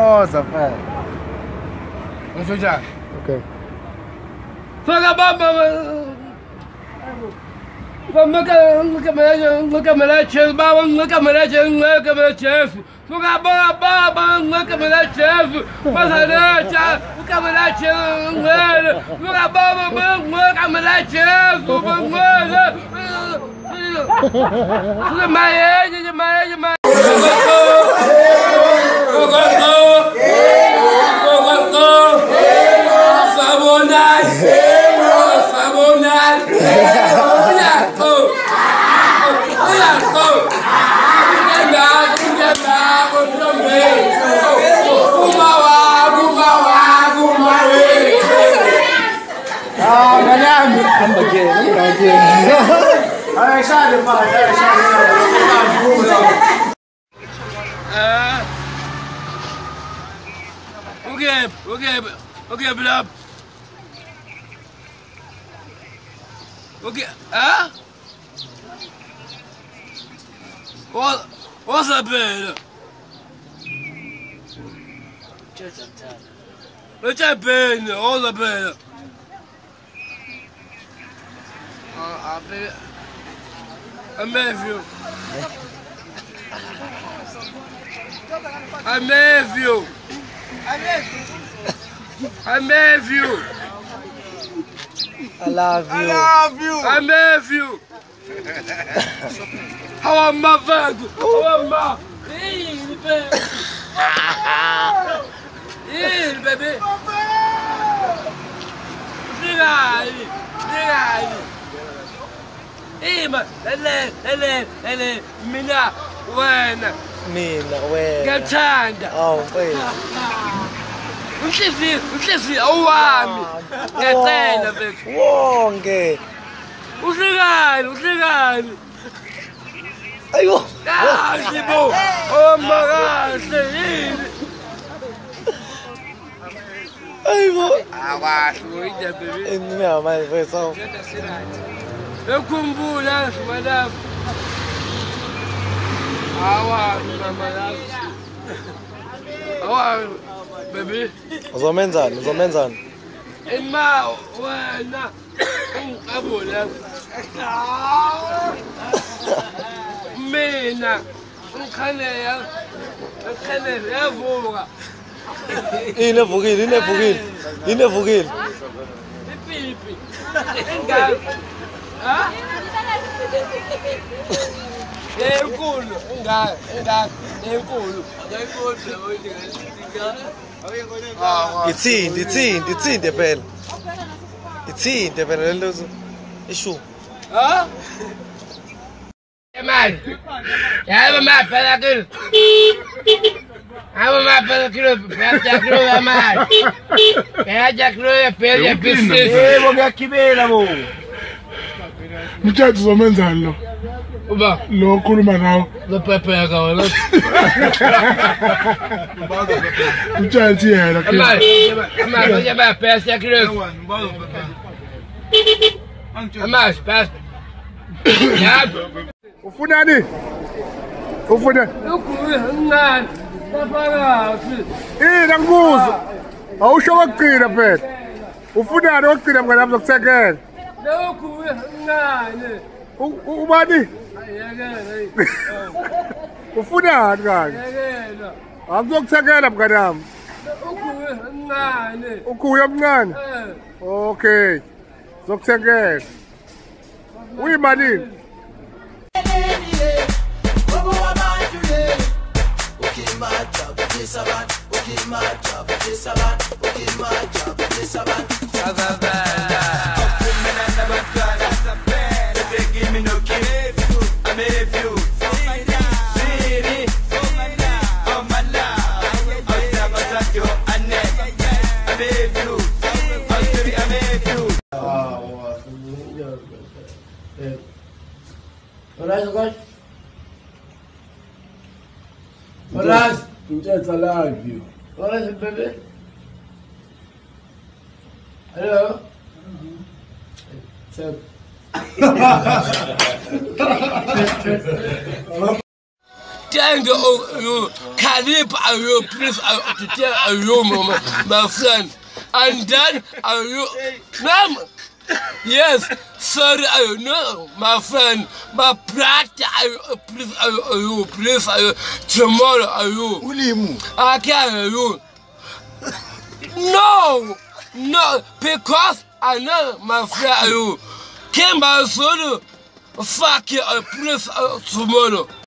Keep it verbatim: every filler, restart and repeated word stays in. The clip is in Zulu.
Nossa, velho. Vamos fechar. Ok. Fala, baba. Look at look at my look at my chest, baba. Look at my chest, look at my chest. Look at baba, baba. Look at my chest. Passarecha. Look at my chest. Look at baba, look at my chest. Look at my head, my head, my Go, go, go! Go, go, go! Sabonal! Sabonal! Olha, go! Olha, go! Get back, get back, come back! Gumawa, gumawa, gumawa! Ah, ganhamos! Vamos aqui, vamos aqui. Olha, sai, pai, sai, sai. Okay, okay, okay, blab. Okay, huh? What? What's up, man? What's up, man? What's up, man? Uh, I met you. I met you. I love you. I love you. I love you. I love you. How am I, velho? How am I? Ih, bebê. Ih, bebê. Liga aí. Liga aí. Ih, mas ele, ele, ele, mina, buena. Mina, buena. Gachanga. Oh, wait. Uhlezi, uhlezi awami. Ngiyacela mfethu. Wonke. Uhlekani, uhlekani. Ayo. Kahle bo. Oh makahle yini. Ayo. Awasho inde baby. Mina manje mfethu. Ekhumbula madam. Awa mama yami. Awa baby. Uzomenzani? Uzomenzani? Ima wena ungabona. Mina ngikhaneya. Ngikhaneya yavuka. Yini evukile, yini evukile. Yini evukile. Ipipi. Engalo. Ha? Enkulu, engalo, engalo, enkulu. Enkulu oyidinga. Ithindi, ithindi, ithindi phela. Ithindi phela lento ishu. Ha? Mali. Yaba maphela kilo. Aba maphela kilo, phela kilo ya mali. Phela kilo ya phela ya business. Yebo ngiyakibela bo. Mthathu uzomenzani lo? Uba Lo khuluma nawe. zopepheka wena. Mthathu yena ke. Mali, mali yaba phela kilo. Amas, pass. Yabo. Ufunani? Ufuna? Ukuhangana. Taphakathi. Eh, ngibuza. Awusho kokugcina phela. Ufunani kokugcina mngane ngizokutsekela. Lokhu uhangane. Ubani? Ayekele. Ufunani kanje? Ayekela. Angizokutsekela mngane wami. Ukuhangane. Ukuya mncane. Eh. Okay. Zokutsekela. Uyimalini? Olhas, olhas. Olhas. Mthathu alive you. Olhas, bebê. Hello. So. thank you, Khalib, you, please, I to tell you, my, my friend. And then, are you, ma'am? Yes, sorry, I know, my friend, my brother, I, please, I, you, please, I, tomorrow, are you? I can't, you. No, no, because I know, my friend, you came by soon, fuck you, please, tomorrow.